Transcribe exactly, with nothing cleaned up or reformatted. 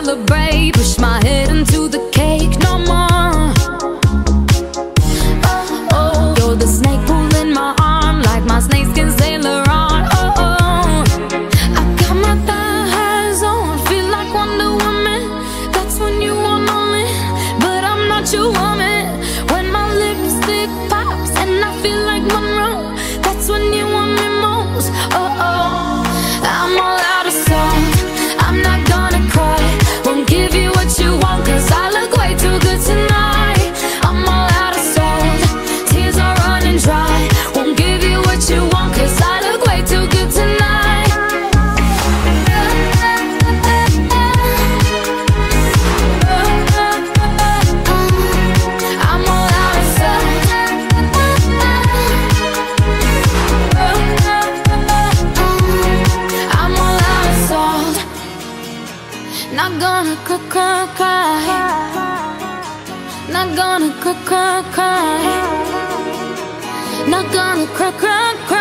celebrate. Push my head into the cake no more. Oh, oh, you're the snake pulling my arm like my snakeskin Sailor on. Oh, oh, I got my thighs on, feel like Wonder Woman. That's when you want on me, but I'm not your woman. When my lipstick pops and I feel like Monroe, that's when you want me most. Oh, oh, I'm all out of salt, I'm not gonna cry. Won't give you what you want, cause I look way too good tonight. I'm all out of salt, tears are running dry. Won't give you what you want, cause I look way too good tonight. I'm all out of salt, I'm all out of salt. Not gonna cry, cry, cry. Not gonna cry, cry, cry. Not gonna cry, cry, cry.